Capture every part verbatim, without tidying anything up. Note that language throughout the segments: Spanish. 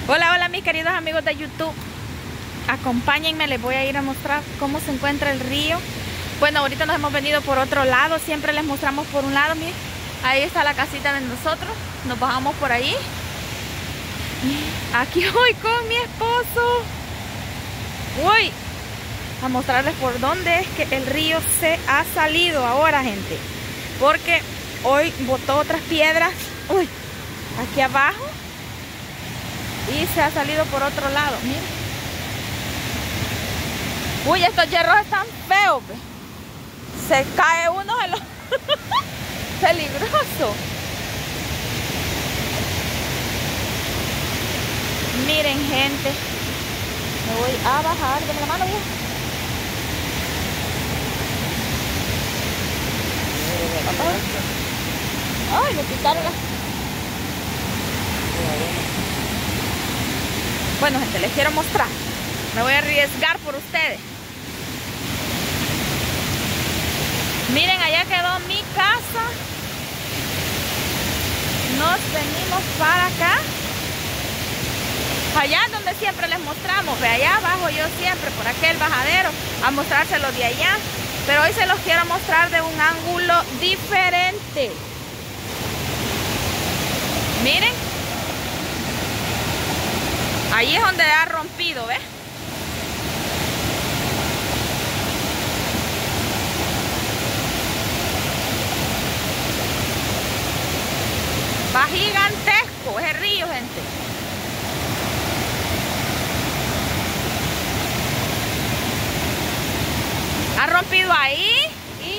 Hola, hola mis queridos amigos de YouTube. Acompáñenme, les voy a ir a mostrar cómo se encuentra el río. Bueno, ahorita nos hemos venido por otro lado, siempre les mostramos por un lado, miren. Ahí está la casita de nosotros, nos bajamos por ahí. Aquí voy con mi esposo. Voy a mostrarles por dónde es que el río se ha salido ahora, gente. Porque hoy botó otras piedras, uy, aquí abajo. Y se ha salido por otro lado, miren. Uy, estos hierros están feos, ¿ve? Se cae uno de los... peligroso. Miren, gente. Me voy a bajar de la mano, ¿ve? Ay, me picaron las... Bueno, gente, les quiero mostrar. Me voy a arriesgar por ustedes. Miren, allá quedó mi casa. Nos venimos para acá. Allá donde siempre les mostramos. Ve allá abajo yo siempre, por aquel bajadero, a mostrárselos de allá. Pero hoy se los quiero mostrar de un ángulo diferente. Miren. Ahí es donde ha rompido, ¿ves? Va gigantesco ese río, gente. Ha rompido ahí y...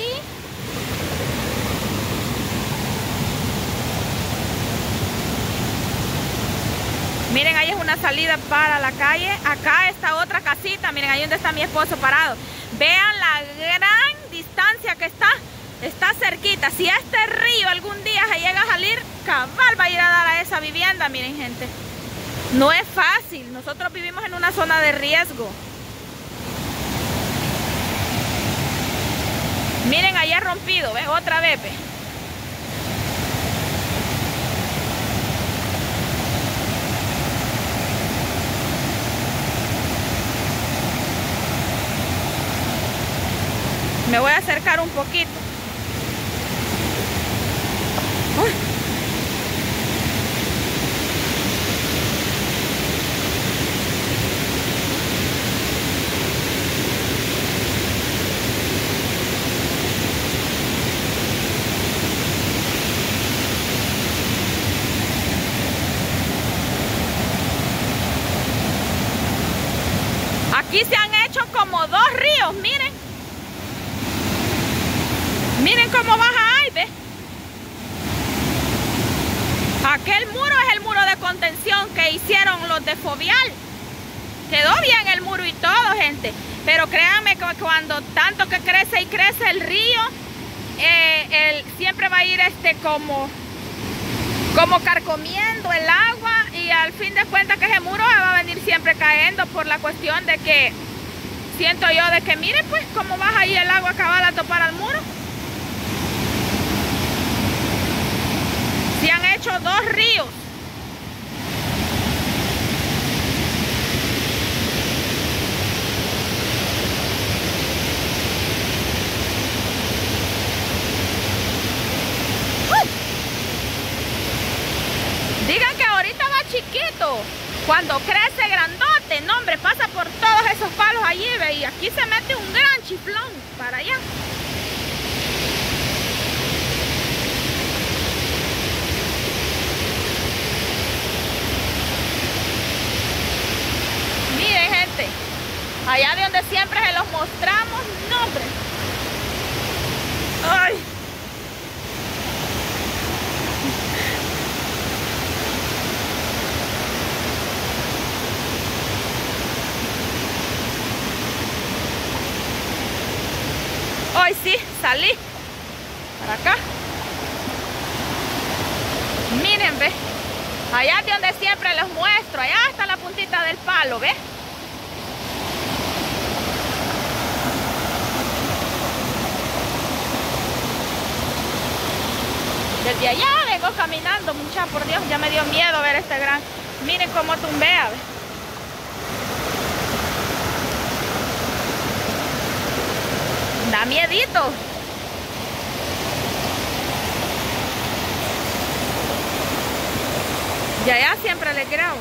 miren, ahí es una salida para la calle. Acá está otra casita. Miren, ahí donde está mi esposo parado. Vean la gran distancia que está. Está cerquita. Si este río algún día se llega a salir, cabal va a ir a dar a esa vivienda. Miren, gente. No es fácil. Nosotros vivimos en una zona de riesgo. Miren, ahí ha rompido. ¿Ves? Otra vez, ¿ves? Me voy a acercar un poquito. Uy. Aquí se han hecho como dos ríos, miren. Miren cómo baja ahí, ¿ves? Aquel muro es el muro de contención que hicieron los de Fovial. Quedó bien el muro y todo, gente. Pero créanme que cuando tanto que crece y crece el río, eh, el, siempre va a ir este como, como carcomiendo el agua. Y al fin de cuentas que ese muro va a venir siempre cayendo por la cuestión de que siento yo de que miren pues cómo baja ahí el agua cabal a topar al muro. Se han hecho dos ríos. ¡Uy! Digan que ahorita va chiquito. Cuando crece grandote, no hombre, pasa por todos esos palos allí, ve, y aquí se mete un gran chiflón para allá. Allá de donde siempre se los mostramos, no hombre. Ay. Hoy sí, salí para acá. Miren, ve. Allá de donde siempre los muestro. Allá está la puntita del palo, ¿ves? Desde allá vengo caminando, mucha, por Dios, ya me dio miedo ver este gran Miren cómo tumbea. Da miedito. Y allá siempre les grabo.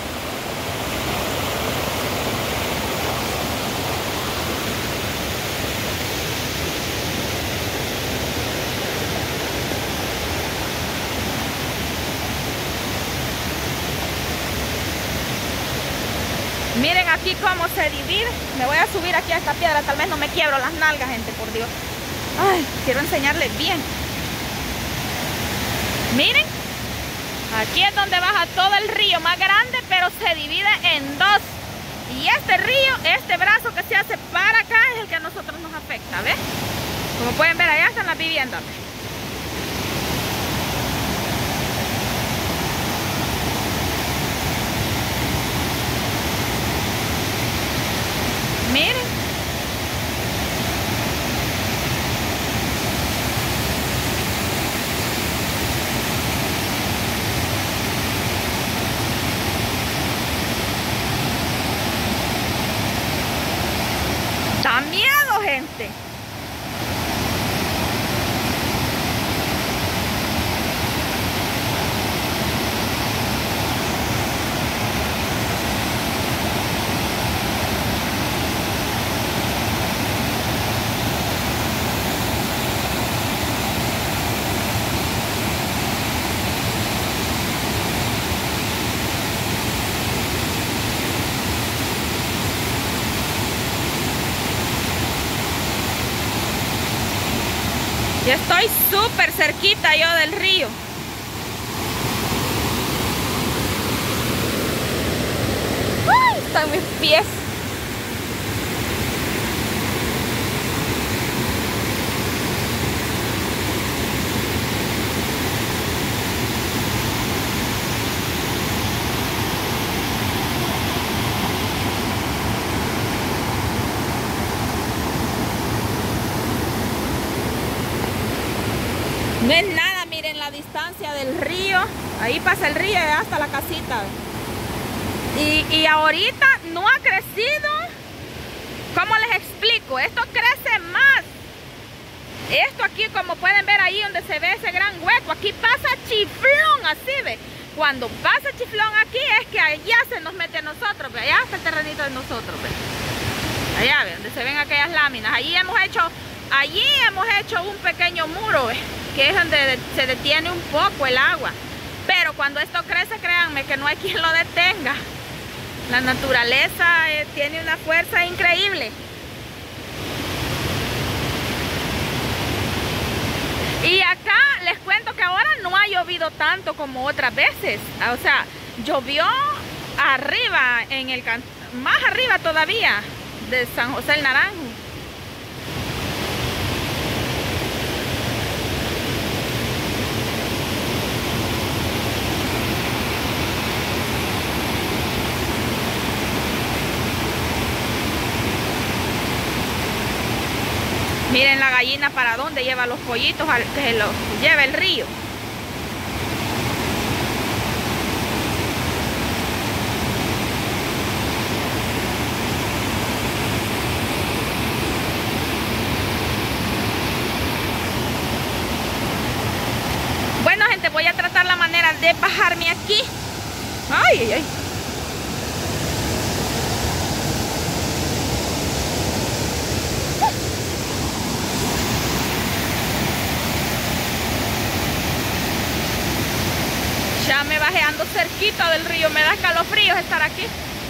Miren aquí cómo se divide. Me voy a subir aquí a esta piedra, tal vez no me quiebro las nalgas, gente, por Dios. Ay, quiero enseñarles bien. Miren, aquí es donde baja todo el río más grande, pero se divide en dos. Y este río, este brazo que se hace para acá es el que a nosotros nos afecta, ¿ves? Como pueden ver, allá están las viviendas. Miren. Da miedo, gente. Yo estoy súper cerquita yo del río. ¡Ay! Están mis pies. No es nada, miren la distancia del río. Ahí pasa el río y hasta la casita. Y, y ahorita no ha crecido. ¿Cómo les explico? Esto crece más. Esto aquí, como pueden ver ahí donde se ve ese gran hueco, aquí pasa chiflón, así ve. Cuando pasa chiflón aquí es que allá se nos mete a nosotros, ve. Allá está el terrenito de nosotros, ve. Allá ve, donde se ven aquellas láminas. Allí hemos hecho, allí hemos hecho un pequeño muro, ve, que es donde se detiene un poco el agua. Pero cuando esto crece, créanme que no hay quien lo detenga. La naturaleza eh, tiene una fuerza increíble. Y acá les cuento que ahora no ha llovido tanto como otras veces. O sea, llovió arriba, en el más arriba todavía, de San José el Naranjo. Miren la gallina para dónde lleva los pollitos, al que se los lleva el río. Bueno, gente, voy a tratar la manera de bajarme aquí. Ay, ay, ay. Ya me bajé, ando cerquita del río, me da escalofríos estar aquí.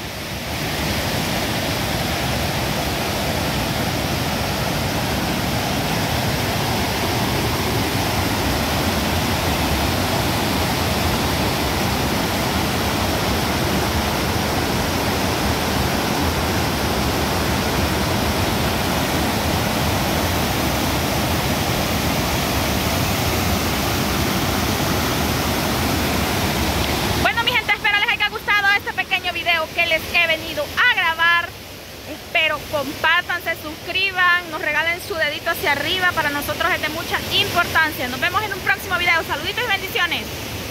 Que les he venido a grabar. Espero compartan, se suscriban, nos regalen su dedito hacia arriba. Para nosotros es de mucha importancia. Nos vemos en un próximo video. Saluditos y bendiciones.